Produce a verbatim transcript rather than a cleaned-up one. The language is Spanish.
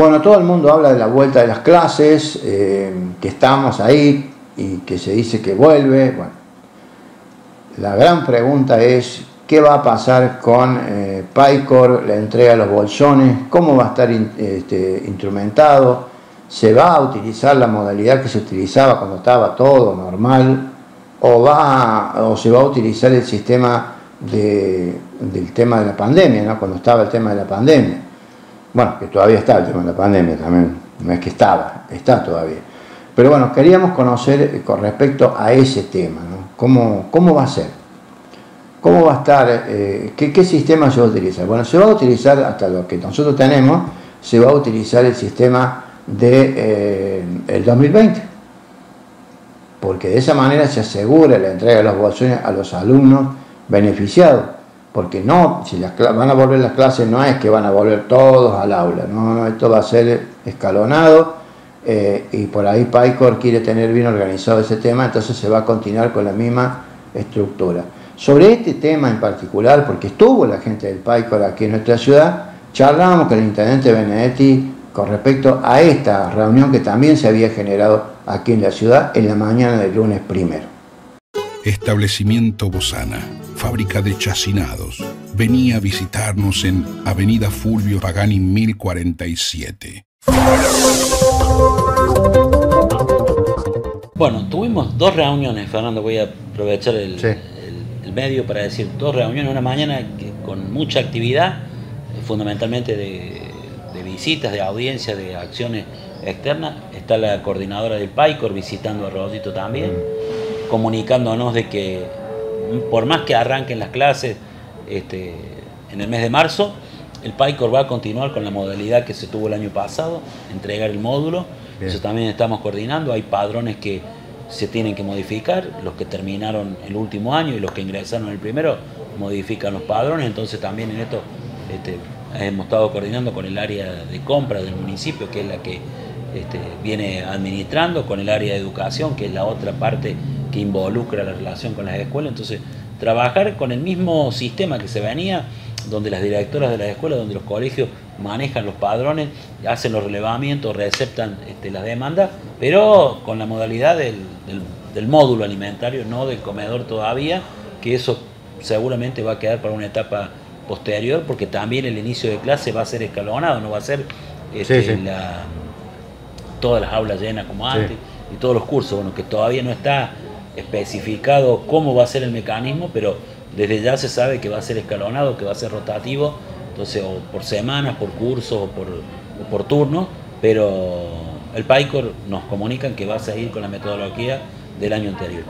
Bueno, todo el mundo habla de la vuelta de las clases, eh, que estamos ahí y que se dice que vuelve. Bueno, la gran pregunta es qué va a pasar con eh, Paycor, la entrega de los bolsones, cómo va a estar in, este, instrumentado, se va a utilizar la modalidad que se utilizaba cuando estaba todo normal, o, va, o se va a utilizar el sistema de, del tema de la pandemia, ¿no? Cuando estaba el tema de la pandemia. Bueno, que todavía está el tema de la pandemia también, no es que estaba, está todavía. Pero bueno, queríamos conocer con respecto a ese tema, ¿no? ¿Cómo, cómo va a ser? ¿Cómo va a estar? Eh, ¿qué, ¿Qué sistema se va a utilizar? Bueno, se va a utilizar, hasta lo que nosotros tenemos, se va a utilizar el sistema del de, eh, dos mil veinte. Porque de esa manera se asegura la entrega de los bolsones a los alumnos beneficiados. Porque no, si las, van a volver las clases, no es que van a volver todos al aula, no, no, esto va a ser escalonado, eh, y por ahí Paycor quiere tener bien organizado ese tema, entonces se va a continuar con la misma estructura. Sobre este tema en particular, porque estuvo la gente del Paycor aquí en nuestra ciudad, charlábamos con el intendente Benedetti con respecto a esta reunión que también se había generado aquí en la ciudad en la mañana del lunes primero. Establecimiento Bozana, fábrica de chacinados. Venía a visitarnos en Avenida Fulvio Pagani mil cuarenta y siete. Bueno, tuvimos dos reuniones, Fernando, voy a aprovechar el, sí. el, el medio para decir dos reuniones, una mañana que, con mucha actividad, fundamentalmente de, de visitas, de audiencias, de acciones externas. Está la coordinadora del Paycor visitando a Rodito también, comunicándonos de que por más que arranquen las clases este, en el mes de marzo, el Paycor va a continuar con la modalidad que se tuvo el año pasado, entregar el módulo. Bien. Eso también estamos coordinando. Hay padrones que se tienen que modificar, los que terminaron el último año y los que ingresaron el primero modifican los padrones, entonces también en esto este, hemos estado coordinando con el área de compra del municipio, que es la que este, viene administrando, con el área de educación, que es la otra parte que involucra la relación con las escuelas. Entonces trabajar con el mismo sistema que se venía, donde las directoras de las escuelas, donde los colegios manejan los padrones, hacen los relevamientos, receptan este, las demandas, pero con la modalidad del, del, del módulo alimentario, no del comedor todavía, que eso seguramente va a quedar para una etapa posterior, porque también el inicio de clase va a ser escalonado, no va a ser este, sí, sí. La, todas las aulas llenas como antes, sí. Y todos los cursos, bueno, que todavía no está especificado cómo va a ser el mecanismo, pero desde ya se sabe que va a ser escalonado, que va a ser rotativo, entonces o por semanas, por cursos o por, o por turno, pero el Paycor nos comunican que va a seguir con la metodología del año anterior.